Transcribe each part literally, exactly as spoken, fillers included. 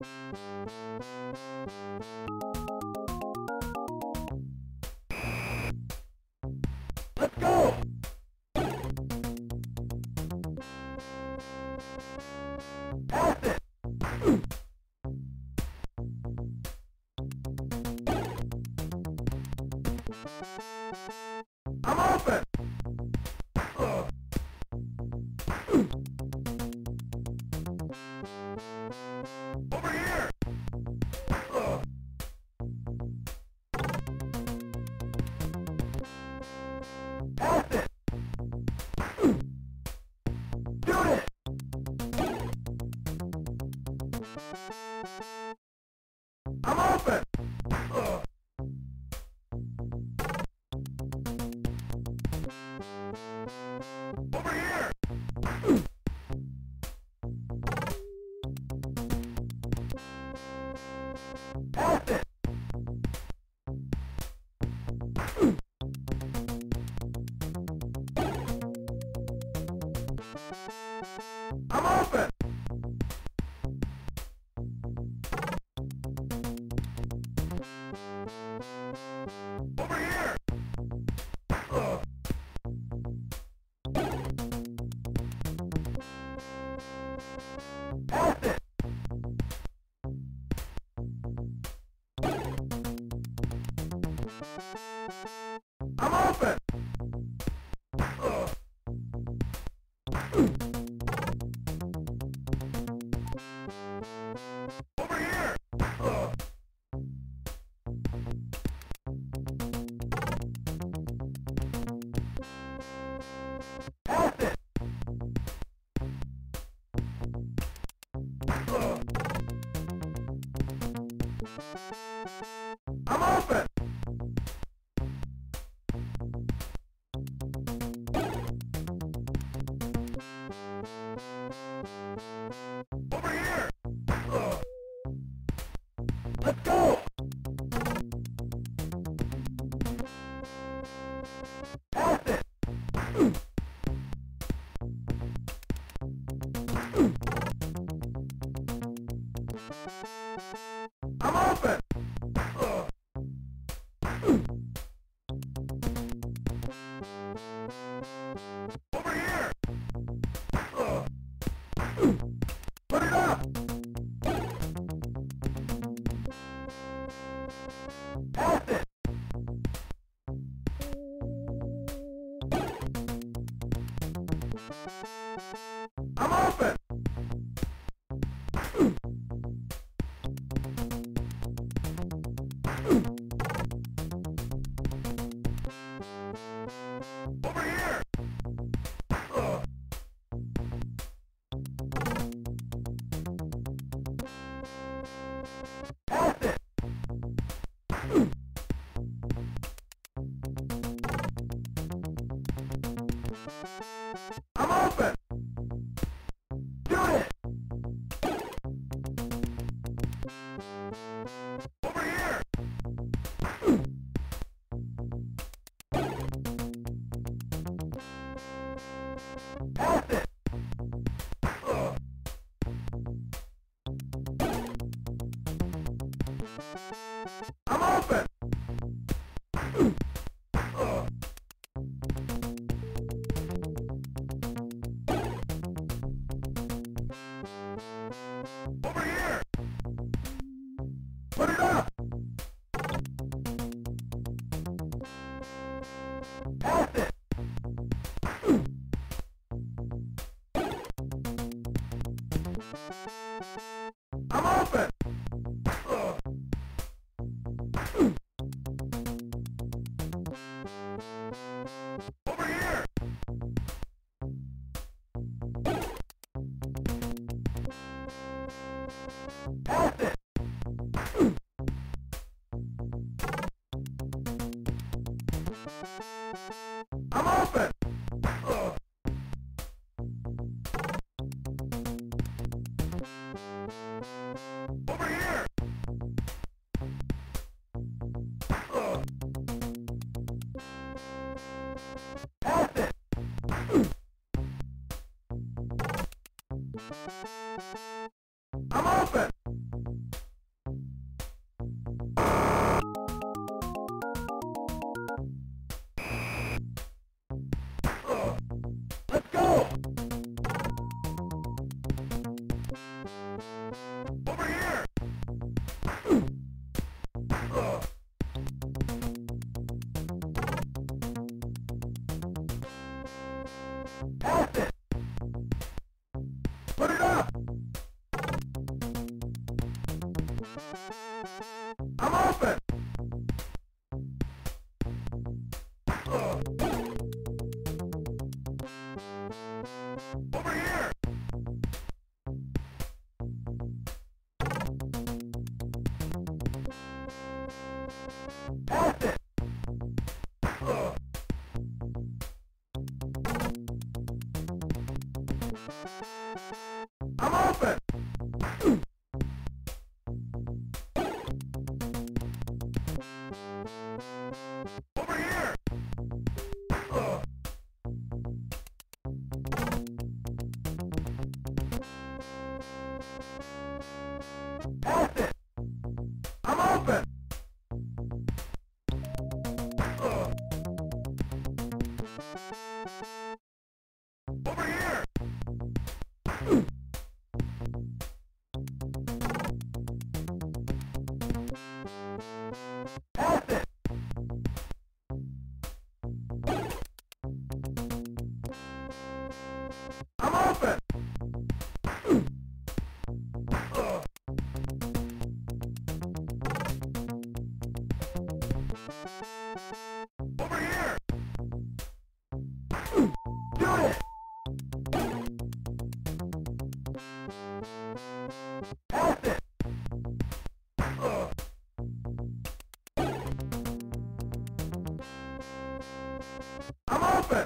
Let's go! Pass it! I'm open! Uh. Over here! Uh. Pass it! Shoot it! I'm open! Uh. Over here! Pass it! I'm open! Over here! Uh. Pass it! I'm open! Uh. Over here! Uh. Pass it! Uh. I'm open! Over here! Uh. Let's go! Pass it! I'm open! Uh. Over here! Uh. Put it up! Pass it! I'm open! Over here! Uh. Pass it! I'm open! Shoot it! Over here! Pass it! Uh. I'm open! Uh. Over here! Put it up! Pass it! I'm open! Uh. Over here! Pass it! I'm open! Uh. Over here! Uh. Pass it! I'm open! Pass it. Ugh. I'm open. Over here. Ugh. Pass it. I'm open. Ugh. Over here. Pass it. I'm open. Ugh. Over here. Do it. Pass it. Ugh. I'm open.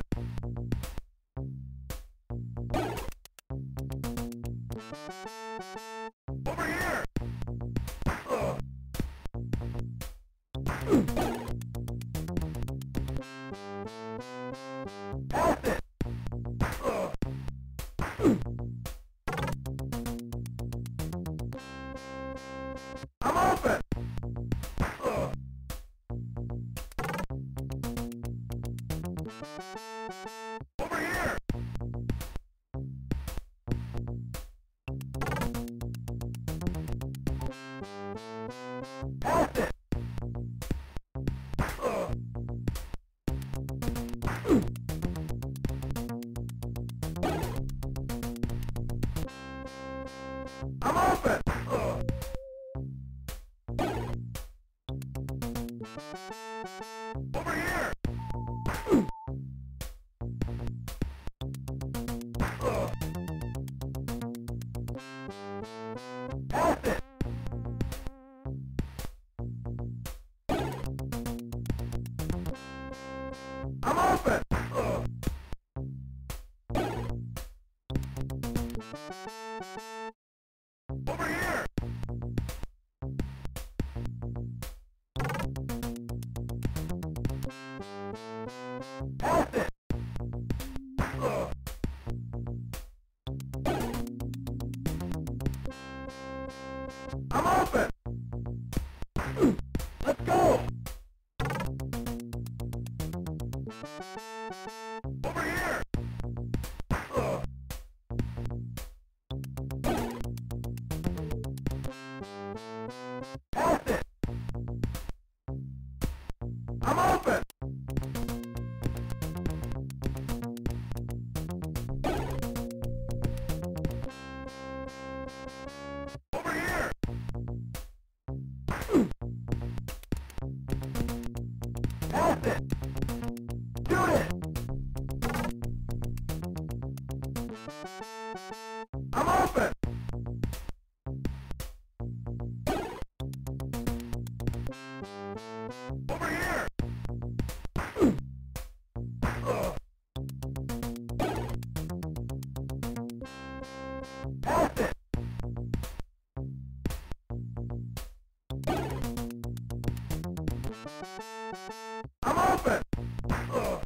Over here. Ugh. Pass it. Ugh. I'm open. Ugh. Over here. Pass it. Ugh. I'm open. Ugh. Over here. Ugh. Pass it. I'm open. Ugh. Over here. Pass it. Ugh. I'm open. Let's go. Over here. Ugh. Pass it. I'm open. Over here. Pass it. Shoot it. I'm open. Over here. Ugh. Pass it. I'm open. Ugh.